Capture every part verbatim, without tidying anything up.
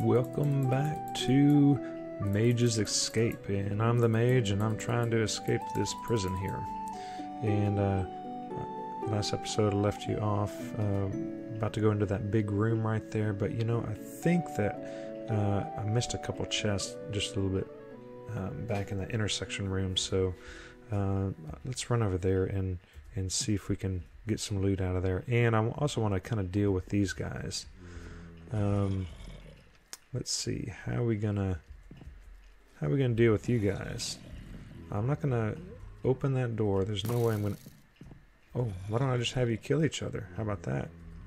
welcome back to Mage's Escape, and I'm the Mage, and I'm trying to escape this prison here. And uh, last episode I left you off uh, about to go into that big room right there, but you know, I think that uh, I missed a couple chests just a little bit um, back in the intersection room, so uh, let's run over there and, and see if we can get some loot out of there. And I also want to kind of deal with these guys. Um, let's see, how are we gonna how are we gonna deal with you guys? I'm not gonna open that door. There's no way I'm gonna. Oh, why don't I just have you kill each other? How about that?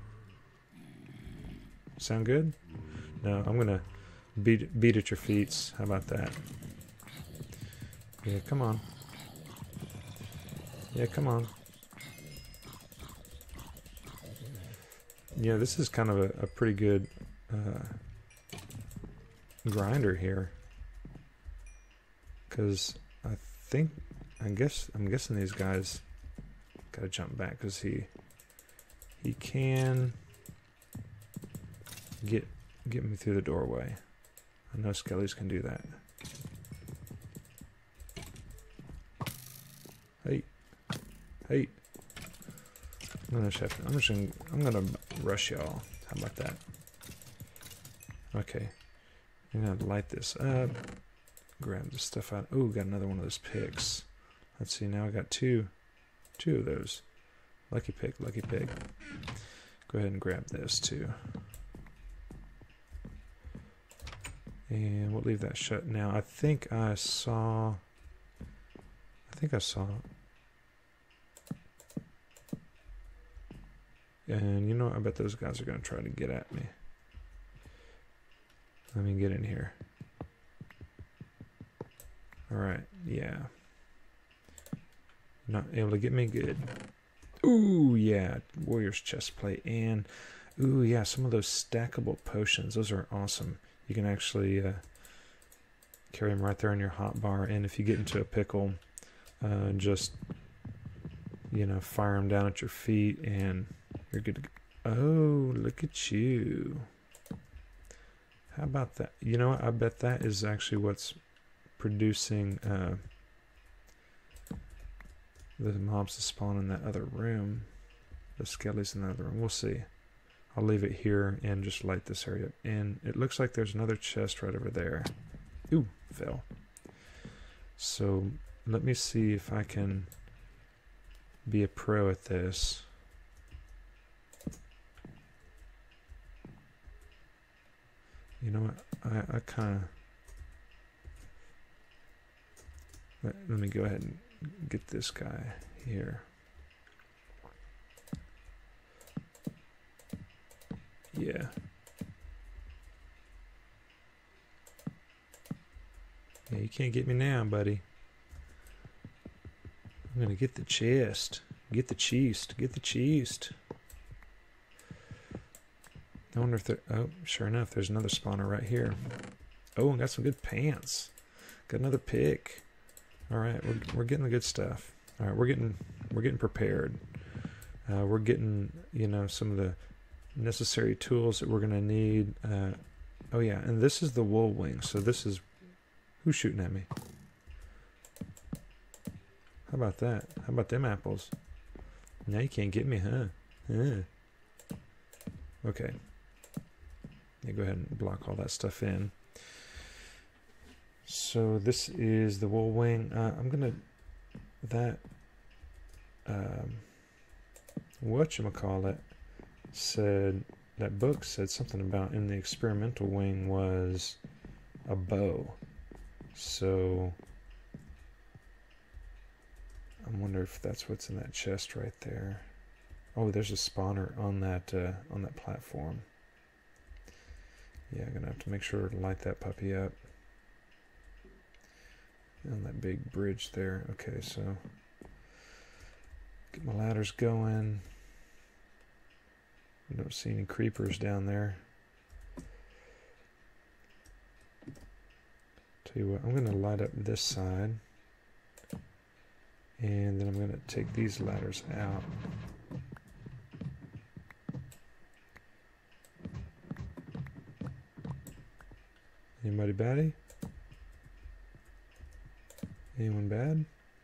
Sound good? No, I'm gonna beat beat at your feet. How about that? Yeah, come on. Yeah, come on. Yeah, this is kind of a, a pretty good uh, grinder here, because I think I guess I'm guessing these guys gotta jump back because he he can get get me through the doorway. I know skellies can do that. Hey, hey. I'm gonna have to, I'm just gonna, I'm gonna rush y'all. How about that? Okay, I'm gonna light this up. Grab this stuff out. Oh, got another one of those picks. Let's see. Now I got two, two of those. Lucky pick, lucky pick. Go ahead and grab this too. And we'll leave that shut. Now I think I saw. I think I saw. And you know, I bet those guys are going to try to get at me. Let me get in here. Alright, yeah. Not able to get me good. Ooh, yeah. Warrior's chest plate. And, ooh, yeah, some of those stackable potions. Those are awesome. You can actually uh, carry them right there in your hotbar. And if you get into a pickle, uh, just, you know, fire them down at your feet and you're good to go. Oh, look at you. How about that? You know what? I bet that is actually what's producing uh, the mobs to spawn in that other room. The skellies in the other room. We'll see. I'll leave it here and just light this area up. And it looks like there's another chest right over there. Ooh, fell. So let me see if I can be a pro at this. You know what? I, I kind of... Let, let me go ahead and get this guy here. Yeah. Yeah, you can't get me now, buddy. I'm gonna get the chest. Get the cheese. Get the cheese. I wonder if there... Oh, sure enough, there's another spawner right here. Oh, and got some good pants. Got another pick. All right, we're we're getting the good stuff. All right, we're getting we're getting prepared. Uh, we're getting, you know, some of the necessary tools that we're gonna need. Uh, oh yeah, and this is the wool wing. So this is who's shooting at me. How about that? How about them apples? Now you can't get me, huh? Huh. Okay. Yeah, go ahead and block all that stuff in. So this is the wool wing. Uh, I'm gonna that um, whatchamacallit said that book said something about in the experimental wing was a bow. So I wonder if that's what's in that chest right there. Oh, there's a spawner on that uh, on that platform. Yeah, I'm gonna have to make sure to light that puppy up. On that big bridge there. Okay, so get my ladders going. I don't see any creepers down there. Tell you what, I'm gonna light up this side, and then I'm gonna take these ladders out. Anybody baddie? Anyone bad?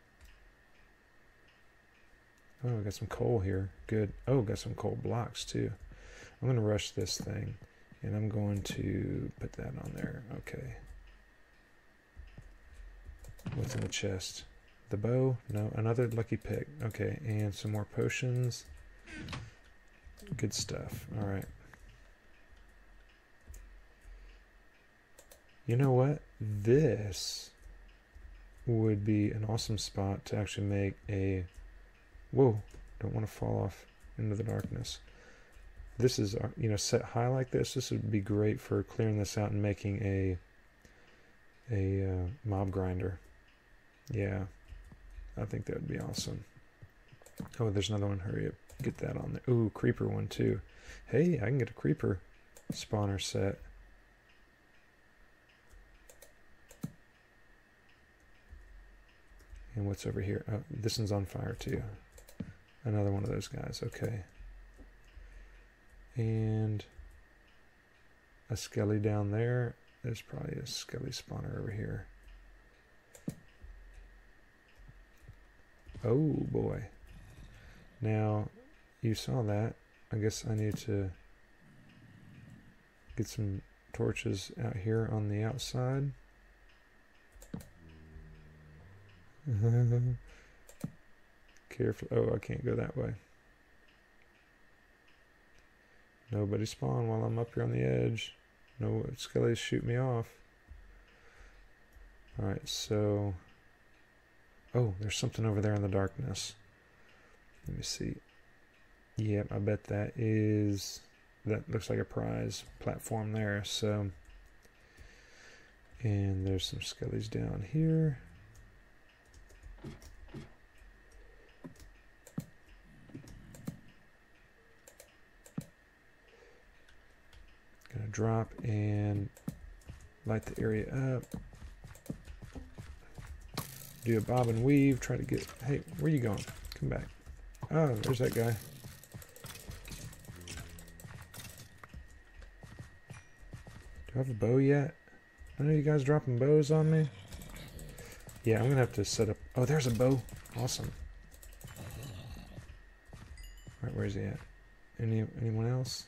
Oh, I got some coal here. Good. Oh, got some coal blocks too. I'm going to rush this thing, and I'm going to put that on there. Okay. What's in the chest? The bow? No, another lucky pick. Okay, and some more potions. Good stuff. All right. You know what? This would be an awesome spot to actually make a... Whoa, don't want to fall off into the darkness. This is, you know, set high like this. This would be great for clearing this out and making a a uh, mob grinder. Yeah, I think that would be awesome. Oh, there's another one. Hurry up, get that on there. Ooh, creeper one too. Hey, I can get a creeper spawner set. And what's over here? Oh, this one's on fire too. Another one of those guys. Okay. And a skelly down there. There's probably a skelly spawner over here. Oh boy. Now, you saw that. I guess I need to get some torches out here on the outside. Careful. Oh, I can't go that way. Nobody spawn while I'm up here on the edge. No skellies shoot me off. Alright, so... Oh, there's something over there in the darkness. Let me see. Yep, I bet that is... That looks like a prize platform there, so... And there's some skellies down here. Gonna drop and light the area up. Do a bob and weave, try to get... Hey, where you going? Come back. Oh, there's that guy. Do I have a bow yet? I know you guys dropping bows on me. Yeah, I'm gonna have to set up... Oh, there's a bow. Awesome. Alright, where's he at? Any anyone else?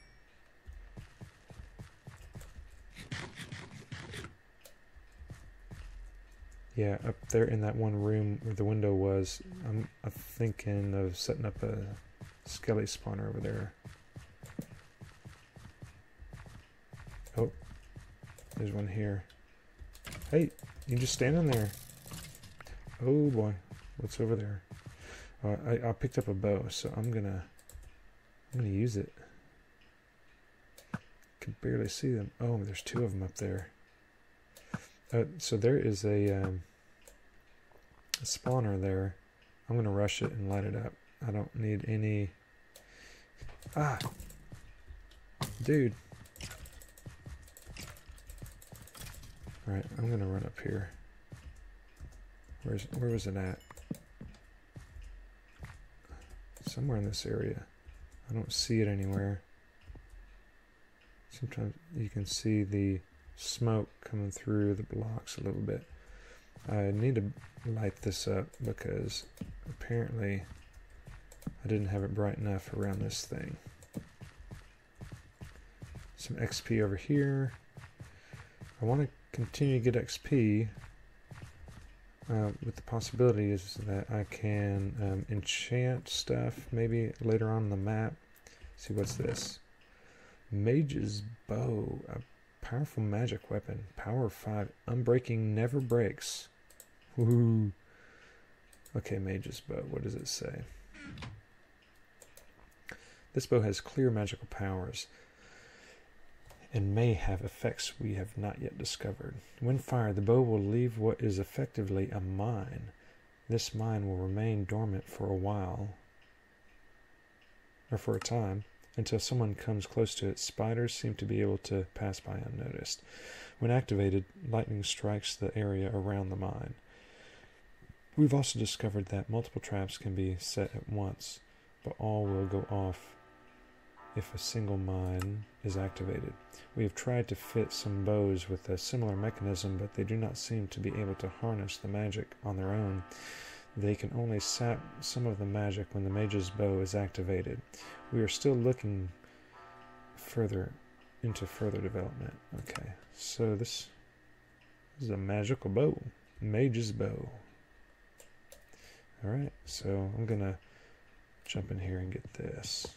Yeah, up there in that one room where the window was, I'm, I'm thinking of setting up a skelly spawner over there. Oh, there's one here. Hey, you just standing there. Oh boy, what's over there? Uh, I, I picked up a bow, so I'm gonna, I'm gonna use it. Can barely see them. Oh, there's two of them up there. Uh, so there is a, um, a spawner there. I'm gonna rush it and light it up. I don't need any... Ah! Dude! Alright, I'm gonna run up here. Where's, where was it at? Somewhere in this area. I don't see it anywhere. Sometimes you can see the smoke coming through the blocks a little bit. I need to light this up because apparently I didn't have it bright enough around this thing. Some X P over here. I want to continue to get X P uh, with the possibilities that I can um, enchant stuff maybe later on in the map. See, what's this? Mage's bow. A powerful magic weapon. Power five. Unbreaking, never breaks. Woohoo. Okay, Mage's bow. What does it say? This bow has clear magical powers and may have effects we have not yet discovered. When fired, the bow will leave what is effectively a mine. This mine will remain dormant for a while, or for a time, until someone comes close to it. Spiders seem to be able to pass by unnoticed. When activated, lightning strikes the area around the mine. We've also discovered that multiple traps can be set at once, but all will go off if a single mine is activated. We have tried to fit some bows with a similar mechanism, but they do not seem to be able to harness the magic on their own. They can only sap some of the magic when the mage's bow is activated. We are still looking further into further development. Okay, so this is a magical bow. Mage's bow. Alright, so I'm gonna jump in here and get this.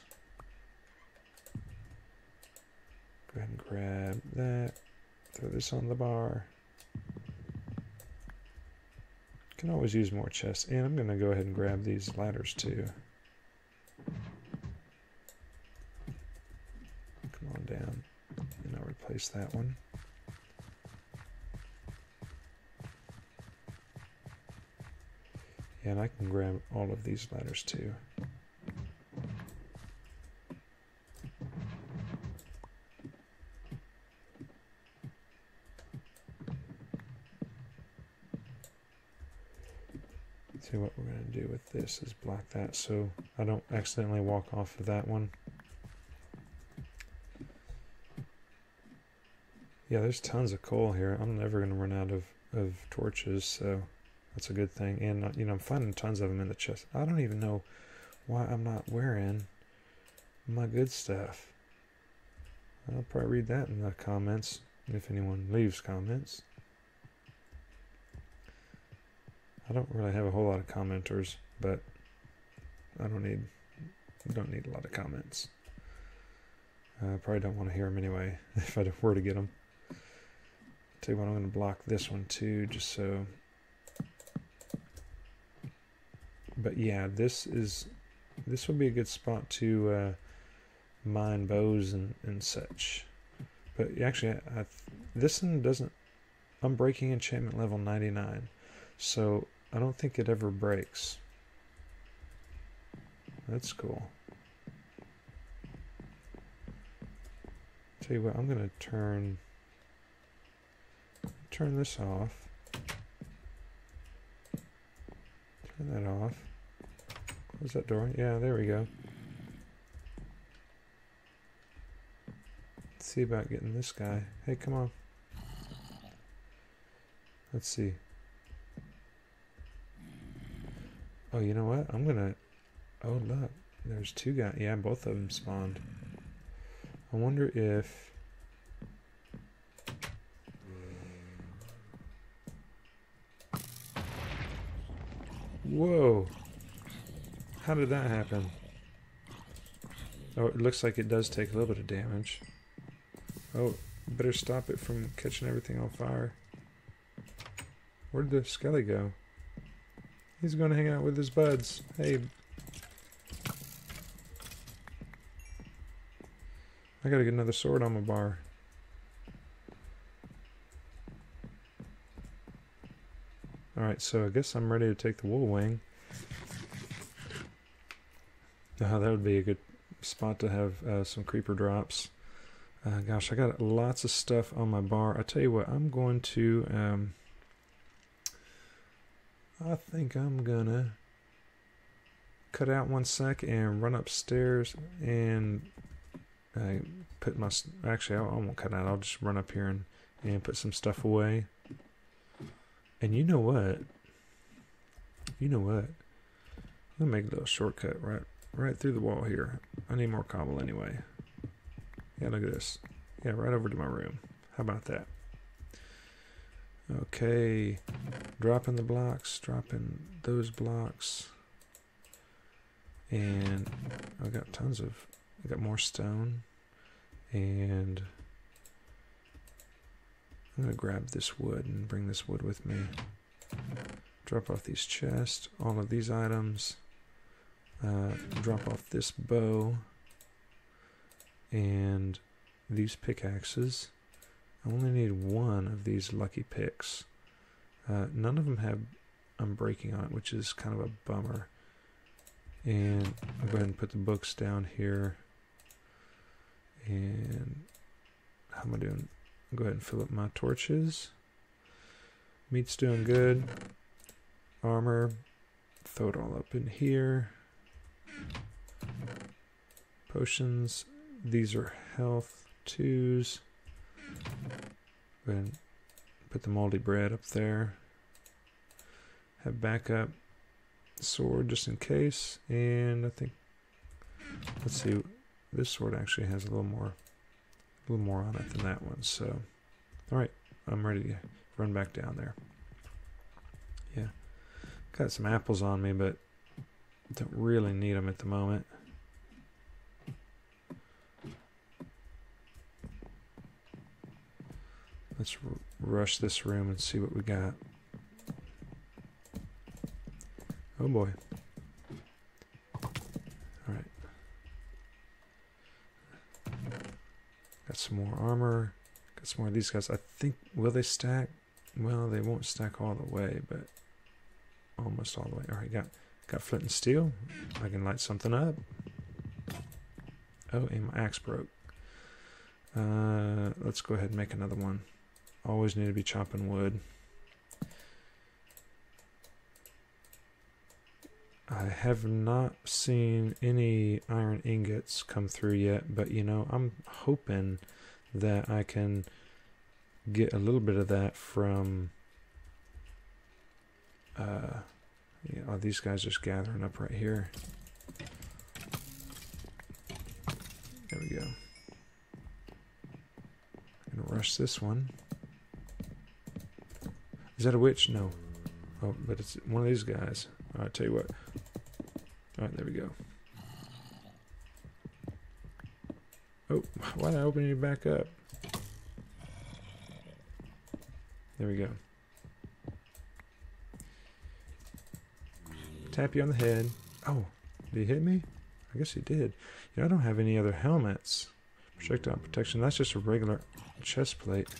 Go ahead and grab that. Throw this on the bar. Can always use more chests. And I'm going to go ahead and grab these ladders too. Come on down. And I'll replace that one. Yeah, and I can grab all of these ladders too. See, what we're going to do with this is block that so I don't accidentally walk off of that one. Yeah, there's tons of coal here. I'm never going to run out of, of torches, so that's a good thing. And, you know, I'm finding tons of them in the chest. I don't even know why I'm not wearing my good stuff. I'll probably read that in the comments, if anyone leaves comments. I don't really have a whole lot of commenters, but I don't need don't need a lot of comments. I uh, probably don't want to hear them anyway, if I were to get them. Tell you what, I'm going to block this one too, just so. But yeah, this is this would be a good spot to uh, mine bows and, and such. But actually, I, I, this one doesn't. I'm breaking enchantment level ninety-nine, so I don't think it ever breaks. That's cool. Tell you what, I'm gonna turn turn this off. Turn that off. Close that door. Yeah, there we go. Let's see about getting this guy. Hey, come on. Let's see. Oh, you know what? I'm gonna... Oh, look. There's two guys. Yeah, both of them spawned. I wonder if... Whoa! How did that happen? Oh, it looks like it does take a little bit of damage. Oh, better stop it from catching everything on fire. Where'd the skelly go? He's going to hang out with his buds. Hey. I gotta get another sword on my bar. Alright, so I guess I'm ready to take the wool wing. Oh, that would be a good spot to have uh, some creeper drops. Uh, gosh, I got lots of stuff on my bar. I tell you what, I'm going to... Um, I think I'm gonna cut out one sec and run upstairs and uh, put my... Actually, I won't cut out. I'll just run up here and, and put some stuff away. And you know what? You know what? I'm gonna make a little shortcut right, right through the wall here. I need more cobble anyway. Yeah, look at this. Yeah, right over to my room. How about that? Okay, dropping the blocks, dropping those blocks, and I got tons of, I got more stone, and I'm gonna grab this wood and bring this wood with me. Drop off these chests, all of these items, uh, drop off this bow, and these pickaxes. I only need one of these lucky picks. Uh, none of them have unbreaking on it, which is kind of a bummer. And I'll go ahead and put the books down here. And how am I doing? I'll go ahead and fill up my torches. Meat's doing good. Armor. Throw it all up in here. Potions. these are health twos. Go ahead and put the moldy bread up there. Have backup sword just in case. And I think, let's see, this sword actually has a little more, a little more on it than that one. So, all right, I'm ready to run back down there. Yeah, got some apples on me, but don't really need them at the moment. Let's r rush this room and see what we got. Oh boy. Alright. Got some more armor. Got some more of these guys. I think, will they stack? Well, they won't stack all the way, but almost all the way. Alright, got, got flint and steel. I can light something up. Oh, and my axe broke. Uh, let's go ahead and make another one. Always need to be chopping wood. I have not seen any iron ingots come through yet, but you know, I'm hoping that I can get a little bit of that from uh, yeah, oh, these guys just gathering up right here. There we go. I'm gonna rush this one. Is that a witch? No. Oh, but it's one of these guys. I'll tell you what. Alright, there we go. Oh, why did I open you back up? There we go. Tap you on the head. Oh, did he hit me? I guess he did. You know, I don't have any other helmets. Projectile protection. That's just a regular chest plate.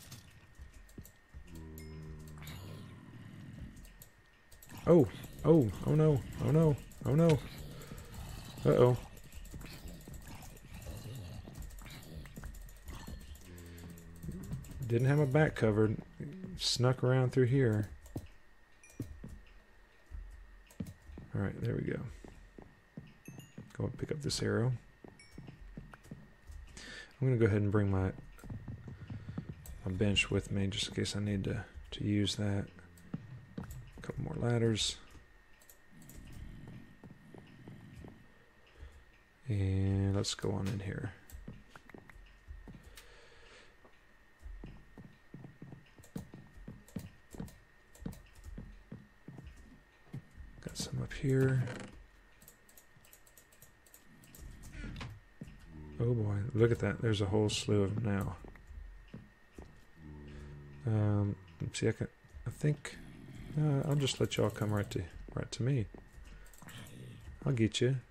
Oh, oh, oh no, oh no, oh no. Uh-oh. Didn't have my back covered. Snuck around through here. Alright, there we go. Go and pick up this arrow. I'm going to go ahead and bring my, my bench with me just in case I need to, to use that. A couple more ladders. And let's go on in here. Got some up here. Oh boy, look at that. There's a whole slew of them now. Um, let's see, I, can, I think uh, I'll just let y'all come right to right to me. I'll get you.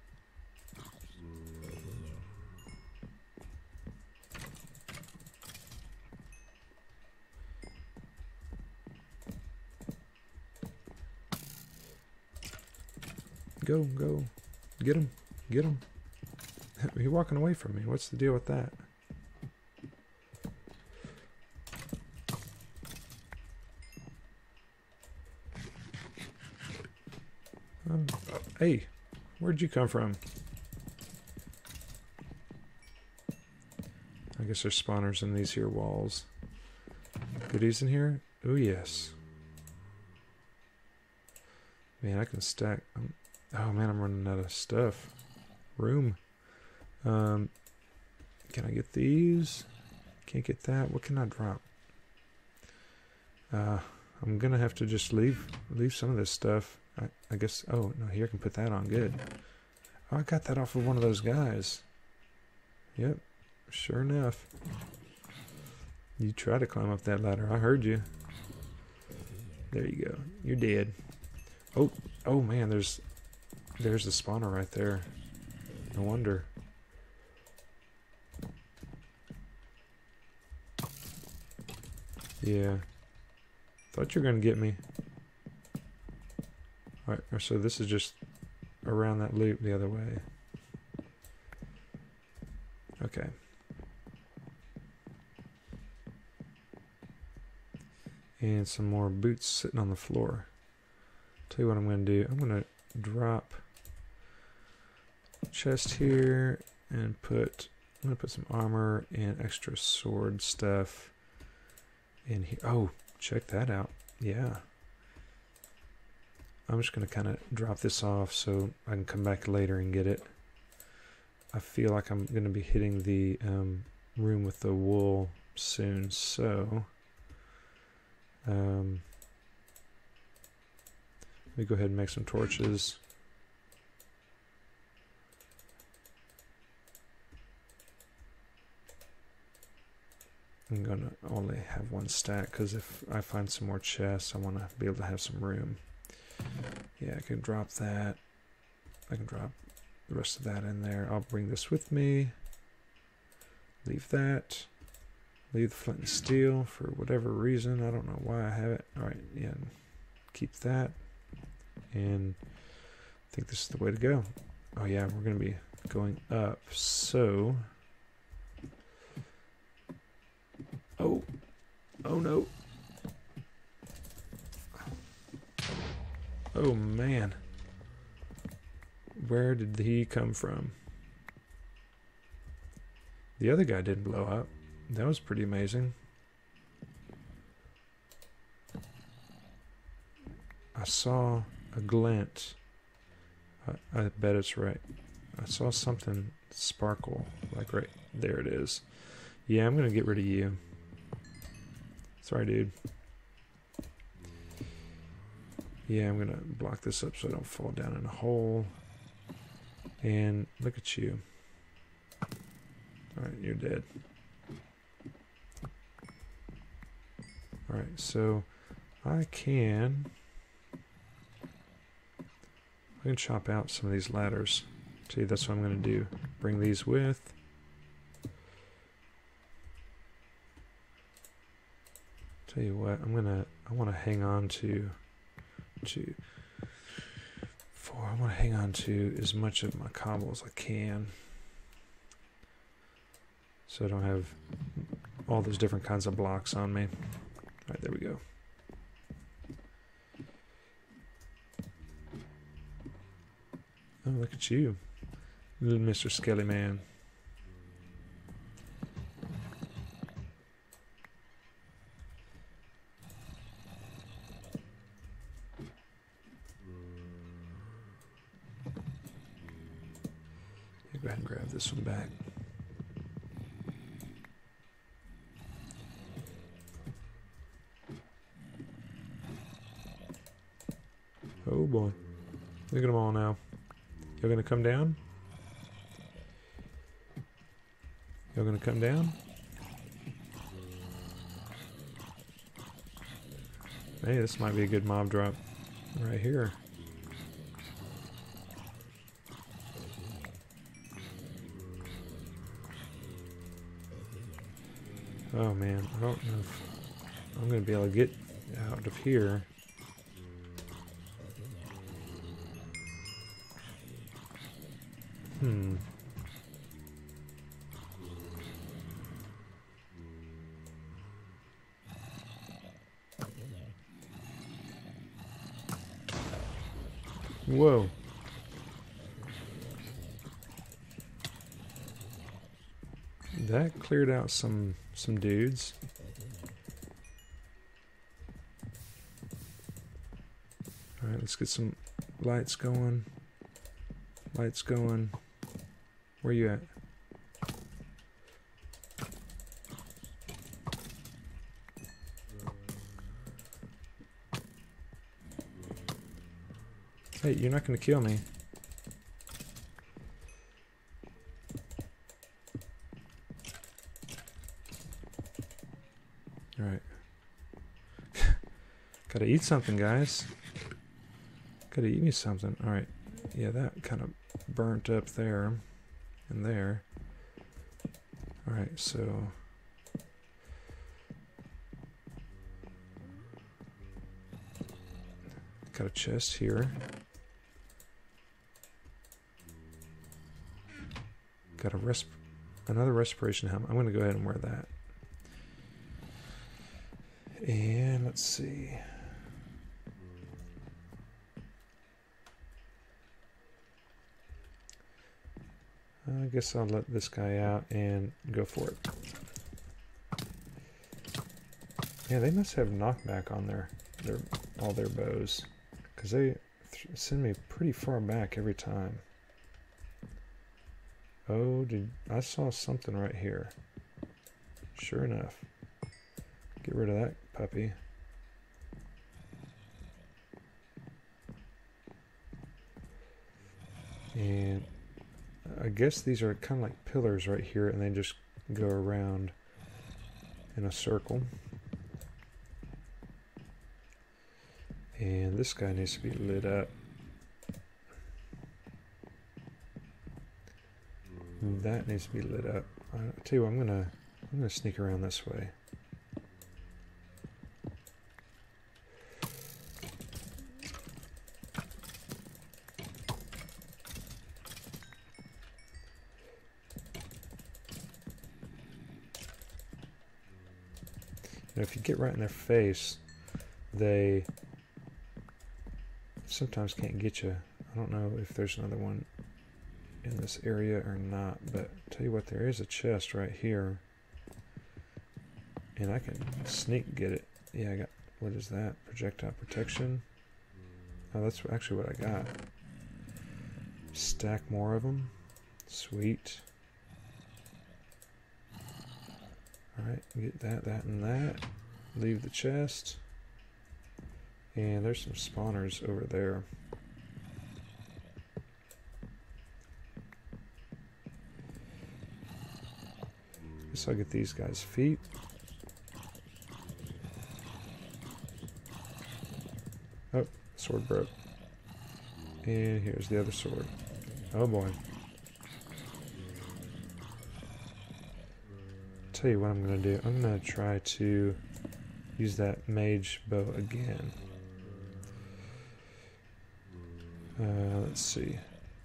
Go, go. Get him. Get him. You're walking away from me. What's the deal with that? Um, oh, hey, where'd you come from? I guess there's spawners in these here walls. Goodies in here? Oh, yes. Man, I can stack... Um, oh, man, I'm running out of stuff. Room. Um, can I get these? Can't get that. What can I drop? Uh, I'm gonna have to just leave leave some of this stuff. I, I guess. Oh no, here I can put that on. Good. Oh, I got that off of one of those guys. Yep, sure enough. You try to climb up that ladder. I heard you. There you go. You're dead. Oh, oh man, there's there's the spawner right there. No wonder. Yeah. Thought you were gonna get me. Alright, so this is just around that loop the other way. Okay. And some more boots sitting on the floor. Tell you what I'm gonna do. I'm gonna drop chest here and put I'm gonna put some armor and extra sword stuff in here. Oh, check that out. Yeah. I'm just gonna kind of drop this off so I can come back later and get it. I feel like I'm gonna be hitting the um, room with the wool soon, so um, let me go ahead and make some torches. I'm gonna only have one stack because if I find some more chests, I want to be able to have some room. Yeah, I can drop that. I can drop the rest of that in there. I'll bring this with me. Leave that. Leave the flint and steel for whatever reason. I don't know why I have it. Alright, yeah. Keep that. And I think this is the way to go. Oh yeah, we're going to be going up. So... Oh. Oh no. Oh man. Where did he come from? The other guy didn't blow up. That was pretty amazing. I saw a glint. I, I bet it's right. I saw something sparkle. Like right there it is. Yeah, I'm gonna get rid of you. Sorry, dude. Yeah, I'm gonna block this up so I don't fall down in a hole. And look at you. Alright, you're dead. Alright, so I can I can chop out some of these ladders. See, that's what I'm gonna do. Bring these with. Tell you what, I'm gonna I wanna hang on to to for I wanna hang on to as much of my cobble as I can. So I don't have all those different kinds of blocks on me. Alright, there we go. Oh, look at you, little Mister Skelly Man. Yeah, go ahead and grab this one back. Oh boy. Look at them all now. Y'all gonna come down? Y'all gonna come down? Hey, this might be a good mob drop right here. Oh man, I don't know if I'm gonna be able to get out of here. Hmm. Whoa. That cleared out some some dudes. All right, let's get some lights going. Lights going. Where you at? Hey, you're not gonna kill me. Alright. Gotta eat something, guys. Gotta eat me something. Alright. Yeah, that kind of burnt up there and there. Alright, so got a chest here. Got a resp another respiration helmet. I'm gonna go ahead and wear that. And let's see. I guess I'll let this guy out and go for it. Yeah, they must have knockback on their, their all their bows, because they th send me pretty far back every time. Oh, did I saw something right here. Sure enough. Get rid of that puppy. And I guess these are kind of like pillars right here, and they just go around in a circle. And this guy needs to be lit up. That needs to be lit up. I'll tell you what, I'm gonna I'm gonna sneak around this way. Now, if you get right in their face, they sometimes can't get you. I don't know if there's another one in this area or not, but I'll tell you what, there is a chest right here, and I can sneak get it. Yeah, I got, what is that? Projectile protection. Oh, that's actually what I got. Stack more of them. Sweet. Alright, get that, that, and that. Leave the chest. And there's some spawners over there. Guess I'll get these guys' feet. Oh, sword broke. And here's the other sword. Oh boy. Tell you what I'm going to do. I'm going to try to use that mage bow again. Uh, let's see.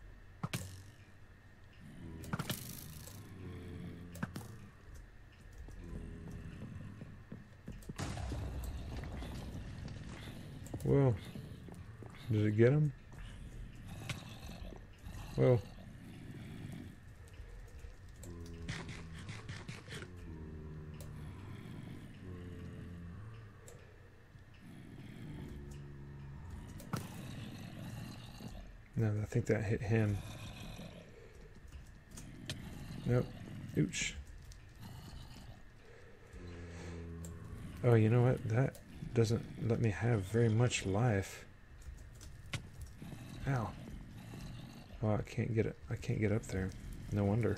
Whoa. Did it get him? Whoa. No, I think that hit him. Nope. Ooch. Oh, you know what? That doesn't let me have very much life. Ow. Oh, I can't get it. I can't get up there. No wonder.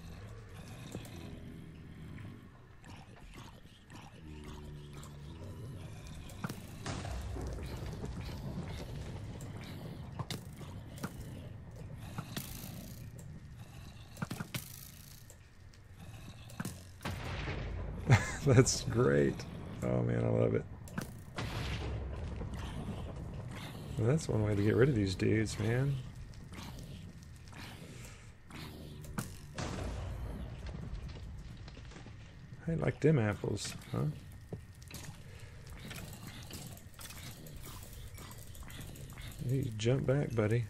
That's great. Oh man, I love it. Well, that's one way to get rid of these dudes, man. I like them apples, huh? You jump back, buddy.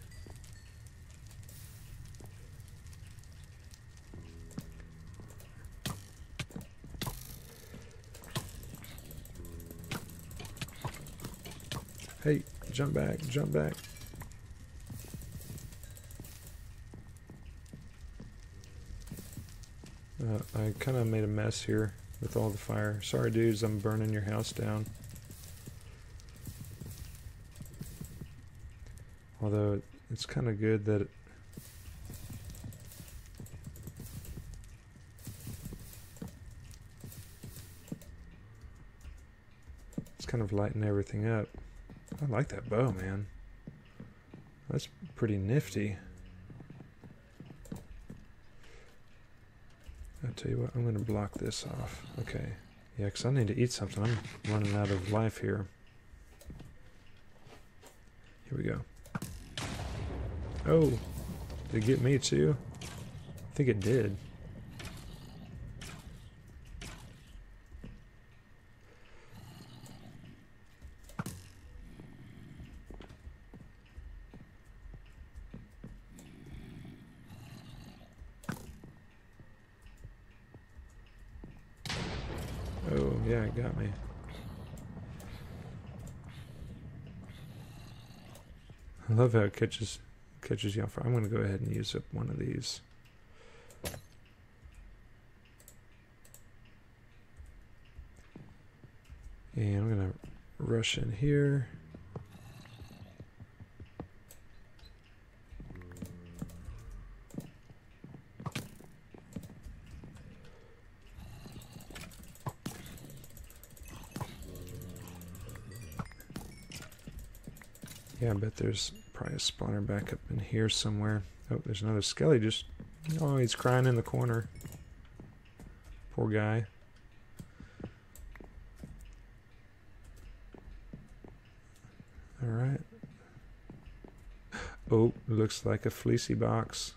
Hey, jump back, jump back. Uh, I kind of made a mess here with all the fire. Sorry, dudes, I'm burning your house down. Although it's kind of good that it it's kind of lighting everything up. I like that bow, man. That's pretty nifty. I'll tell you what, I'm going to block this off. Okay. Yeah, because I need to eat something. I'm running out of life here. Here we go. Oh, did it get me too? I think it did. Yeah, it got me. I love how it catches catches you off. I'm going to go ahead and use up one of these. And I'm going to rush in here. Yeah, I bet there's probably a spawner back up in here somewhere. Oh, there's another skelly just... Oh, he's crying in the corner. Poor guy. Alright. Oh, looks like a fleecy box.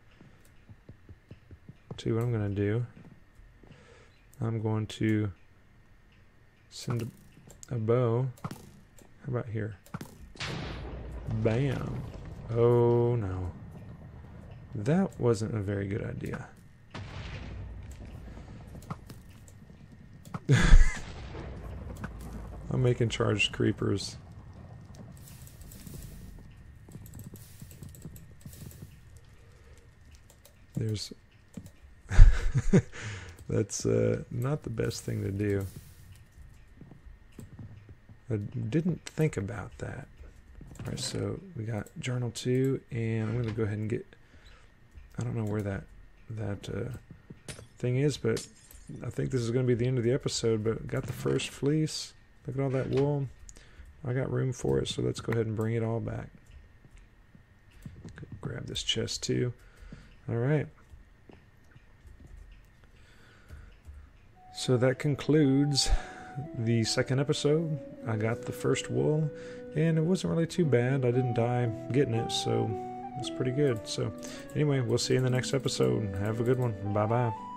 See what I'm going to do. I'm going to send a, a bow. How about here? Bam. Oh no. That wasn't a very good idea. I'm making charged creepers. There's... That's uh, not the best thing to do. I didn't think about that. Alright, so we got journal two, and I'm going to go ahead and get... I don't know where that that uh, thing is, but I think this is going to be the end of the episode, but got the first fleece. Look at all that wool. I got room for it, so let's go ahead and bring it all back. Grab this chest too. Alright. So that concludes the second episode. I got the first wool, and it wasn't really too bad. I didn't die getting it, so it's pretty good. So anyway, we'll see you in the next episode. Have a good one. Bye bye.